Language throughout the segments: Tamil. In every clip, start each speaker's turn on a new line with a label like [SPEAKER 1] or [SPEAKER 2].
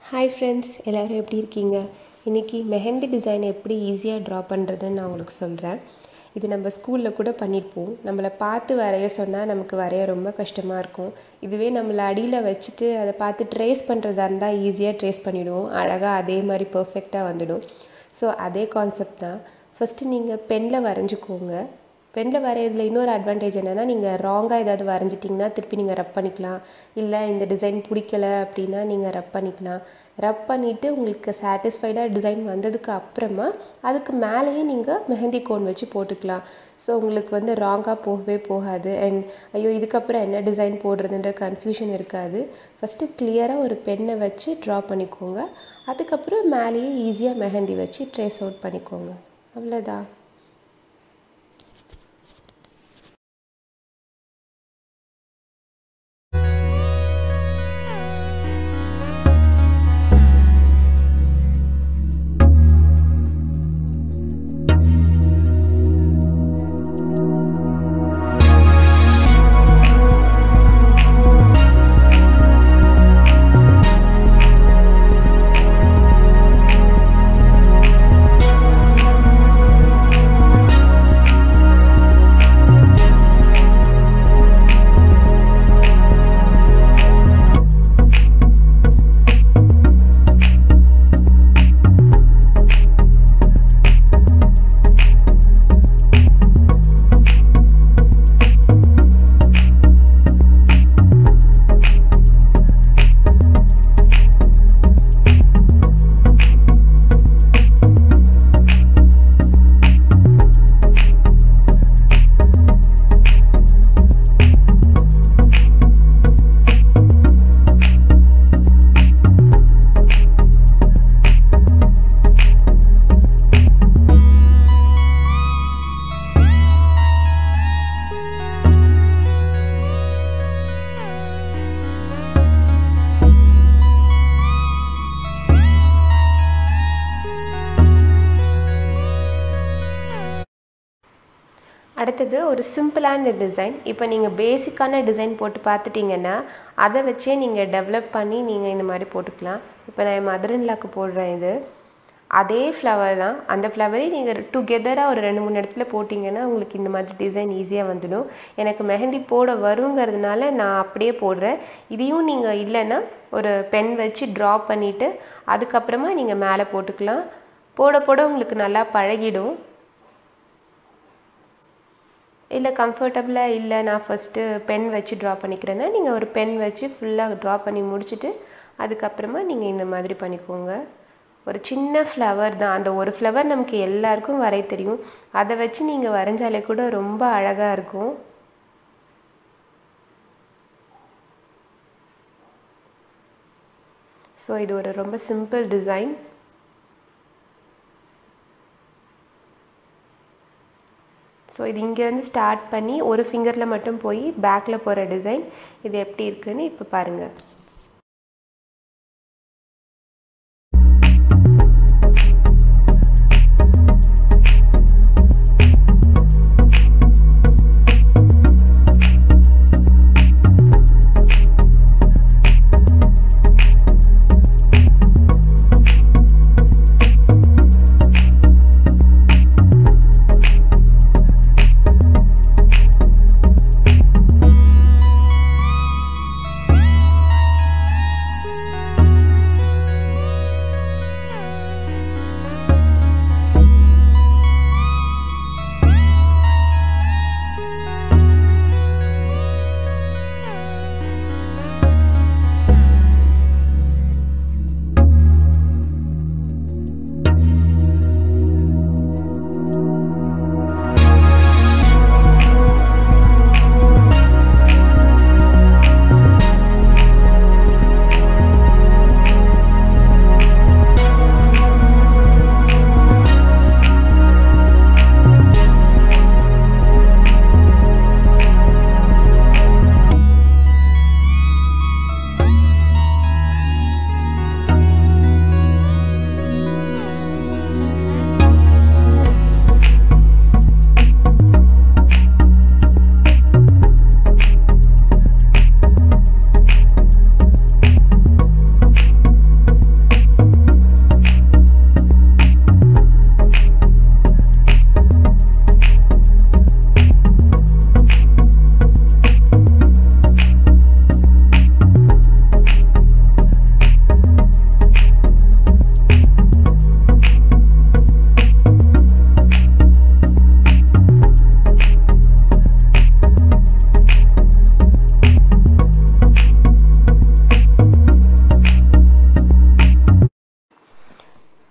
[SPEAKER 1] Hi friends, எல்லாரும் எப்படி இருக்கீங்க? இன்னைக்கு மெஹந்தி டிசைன் எப்படி ஈஸியா டிரா பண்றதுன்னு நான் உங்களுக்கு சொல்றேன். இது நம்ம ஸ்கூல்ல கூட பண்ணிருப்போம். நம்மள பார்த்து வரைய சொன்னா நமக்கு வரைய ரொம்ப கஷ்டமா இருக்கும். இதுவே நம்மள அடியில வச்சிட்டு அதை பார்த்து ட்ரேஸ் பண்றதா இருந்தா ஈஸியா ட்ரேஸ் பண்ணிடுவோம். அழகா அதே மாதிரி பெர்ஃபெக்ட்டா வந்துடும். ஸோ அதே கான்செப்ட் தான். ஃபர்ஸ்ட் நீங்க பென்ல வரைஞ்சுக்கோங்க. பென்ல வரையறதுல இன்னொரு அட்வான்டேஜ் என்னன்னா நீங்கள் ராங்காக ஏதாவது வரைஞ்சிட்டிங்கன்னா திருப்பி நீங்கள் ரப் பண்ணிக்கலாம். இல்லை இந்த டிசைன் பிடிக்கல அப்படின்னா நீங்கள் ரப் பண்ணிக்கலாம். ரப் பண்ணிவிட்டு உங்களுக்கு சாட்டிஸ்ஃபைடாக டிசைன் வந்ததுக்கு அப்புறமா அதுக்கு மேலேயே நீங்கள் மெஹந்தி கோன் வச்சு போட்டுக்கலாம். ஸோ உங்களுக்கு வந்து ராங்காக போகவே போகாது. அண்ட் ஐயோ இதுக்கப்புறம் என்ன டிசைன் போடுறதுன்ற கன்ஃபியூஷன் இருக்காது. ஃபஸ்ட்டு கிளியராக ஒரு பென்னை வச்சு ட்ரா பண்ணிக்கோங்க. அதுக்கப்புறம் மேலேயே ஈஸியாக மெஹந்தி வச்சு ட்ரேஸ் அவுட் பண்ணிக்கோங்க. அவ்வளோதான். அடுத்தது ஒரு சிம்பிளான டிசைன். இப்போ நீங்கள் பேசிக்கான டிசைன் போட்டு பார்த்துட்டிங்கன்னா அதை வச்சே நீங்கள் டெவலப் பண்ணி நீங்கள் இந்த மாதிரி போட்டுக்கலாம். இப்போ நான் என் மதர் இன் லாக்கு போடுறேன். இது அதே ஃப்ளவர் தான். அந்த ஃப்ளவரே நீங்கள் டுகெதராக ஒரு 2-3 இடத்துல போட்டிங்கன்னா உங்களுக்கு இந்த மாதிரி டிசைன் ஈஸியாக வந்துடும். எனக்கு மெஹந்தி போட வருங்கிறதுனால நான் அப்படியே போடுறேன். இதையும் நீங்கள் இல்லைன்னா ஒரு பென் வச்சு ட்ரா பண்ணிவிட்டு அதுக்கப்புறமா நீங்கள் மேலே போட்டுக்கலாம். போட போட உங்களுக்கு நல்லா பழகிடும். இல்லை கம்ஃபர்டபுளாக இல்லை நான் ஃபஸ்ட்டு பென் வச்சு ட்ரா பண்ணிக்கிறேன்னா நீங்கள் ஒரு பென் வச்சு ஃபுல்லாக ட்ரா பண்ணி முடிச்சுட்டு அதுக்கப்புறமா நீங்கள் இந்த மாதிரி பண்ணிக்கோங்க. ஒரு சின்ன ஃப்ளவர் தான். அந்த ஒரு ஃப்ளவர் நமக்கு எல்லாருக்கும் வரைய தெரியும். அதை வச்சு நீங்கள் வரைஞ்சாலே கூட ரொம்ப அழகாக இருக்கும். ஸோ இது ஒரு ரொம்ப சிம்பிள் டிசைன். ஸோ இது இங்கேருந்து ஸ்டார்ட் பண்ணி ஒரு ஃபிங்கரில் மட்டும் போய் பேக்கில் போகிற டிசைன். இது எப்படி இருக்குன்னு இப்போ பாருங்கள்.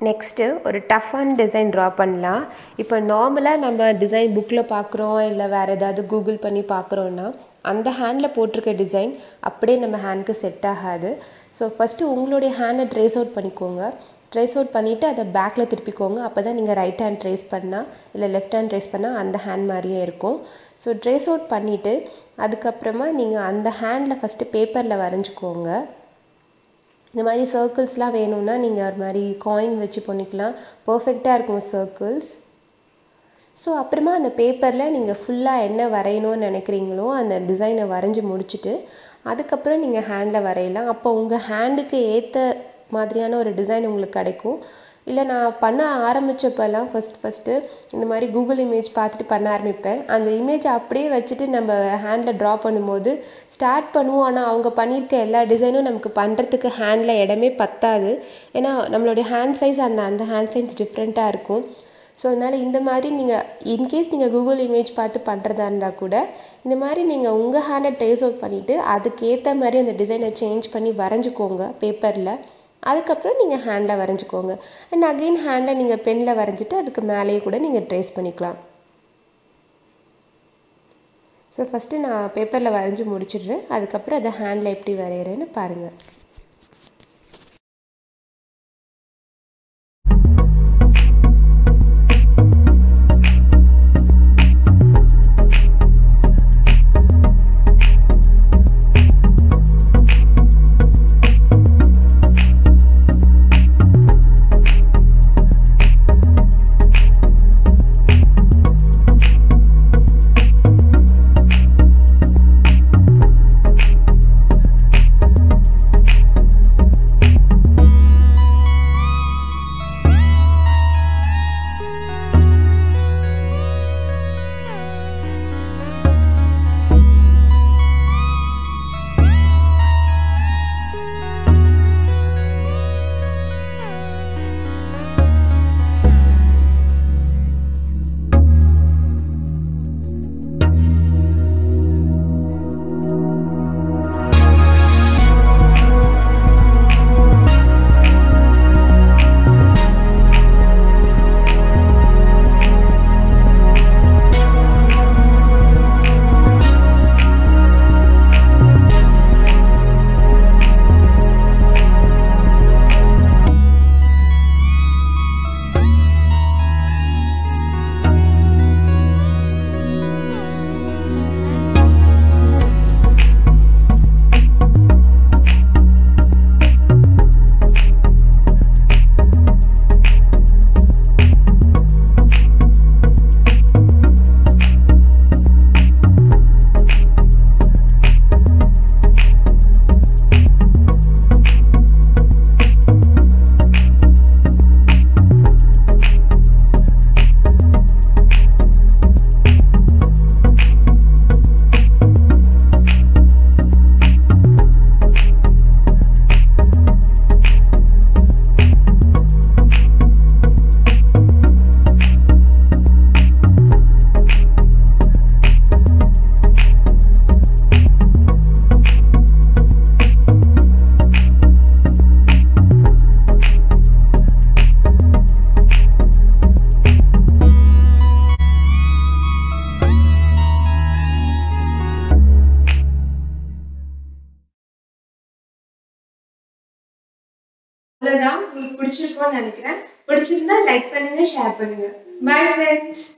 [SPEAKER 1] நெக்ஸ்ட்டு ஒரு டஃப்பான டிசைன் ட்ரா பண்ணலாம். இப்போ நார்மலாக நம்ம டிசைன் புக்கில் பார்க்குறோம், இல்லை வேறு ஏதாவது கூகுள் பண்ணி பார்க்குறோன்னா அந்த ஹேண்டில் போட்டிருக்க டிசைன் அப்படியே நம்ம ஹேண்டுக்கு செட் ஆகாது. ஸோ ஃபஸ்ட்டு உங்களுடைய ஹேண்டை ட்ரேஸ் அவுட் பண்ணிக்கோங்க. ட்ரேஸ் அவுட் பண்ணிவிட்டு அதை பேக்கில் திருப்பிக்கோங்க. அப்போ தான் நீங்கள் ரைட் ஹேண்ட் ட்ரேஸ் பண்ணால் இல்லை லெஃப்ட் ஹேண்ட் ட்ரேஸ் பண்ணால் அந்த ஹேண்ட் மாதிரியே இருக்கும். ஸோ ட்ரேஸ் அவுட் பண்ணிவிட்டு அதுக்கப்புறமா நீங்கள் அந்த ஹேண்டில் ஃபஸ்ட்டு பேப்பரில் வரைஞ்சிக்கோங்க. இந்த மாதிரி சர்க்கிள்ஸ்லாம் வேணும்னா நீங்கள் ஒரு மாதிரி காயின் வச்சு பண்ணிக்கலாம். பர்ஃபெக்டாக இருக்கும் சர்க்கிள்ஸ். ஸோ அப்புறமா அந்த பேப்பரில் நீங்கள் ஃபுல்லாக என்ன வரையணும்னு நினைக்கிறீங்களோ அந்த டிசைனை வரைஞ்சி முடிச்சுட்டு அதுக்கப்புறம் நீங்கள் ஹேண்டில் வரையலாம். அப்போ உங்கள் ஹேண்டுக்கு ஏற்ற மாதிரியான ஒரு டிசைன் உங்களுக்கு கிடைக்கும். இல்லை நான் பண்ண ஆரம்பித்தப்பெல்லாம் ஃபஸ்ட்டு இந்த மாதிரி கூகுள் இமேஜ் பார்த்துட்டு பண்ண ஆரம்பிப்பேன். அந்த இமேஜை அப்படியே வச்சுட்டு நம்ம ஹேண்டில் ட்ரா பண்ணும்போது ஸ்டார்ட் பண்ணுவோம். ஆனால் அவங்க பண்ணியிருக்க எல்லா டிசைனும் நமக்கு பண்ணுறதுக்கு ஹேண்டில் இடமே பத்தாது. ஏன்னா நம்மளுடைய ஹேண்ட் சைஸ் அந்த ஹேண்ட் சைஸ் டிஃப்ரெண்ட்டாக இருக்கும். ஸோ அதனால் இந்த மாதிரி நீங்கள் இன்கேஸ் நீங்கள் கூகுள் இமேஜ் பார்த்து பண்ணுறதா இருந்தால் கூட இந்த மாதிரி நீங்கள் உங்கள் ஹேண்டை ட்ரேஸ் அவுட் பண்ணிவிட்டு அதுக்கேற்ற மாதிரி அந்த டிசைனை சேஞ்ச் பண்ணி வரைஞ்சிக்கோங்க பேப்பரில். அதுக்கப்புறம் நீங்கள் ஹேண்டில் வரைஞ்சிக்கோங்க. அண்ட் அகெயின் ஹேண்டை நீங்கள் பெனில் வரைஞ்சிட்டு அதுக்கு மேலேயே கூட நீங்கள் ட்ரேஸ் பண்ணிக்கலாம். ஸோ ஃபஸ்ட்டு நான் பேப்பரில் வரைஞ்சி முடிச்சிடுறேன். அதுக்கப்புறம் அதை ஹேண்டில் எப்படி வரைகிறேன்னு பாருங்கள்.
[SPEAKER 2] அவ்வளவுதான். உங்களுக்கு பிடிச்சிருக்கும்னு நினைக்கிறேன். பிடிச்சிருந்தா லைக் பண்ணுங்க, ஷேர் பண்ணுங்க. Bye friends.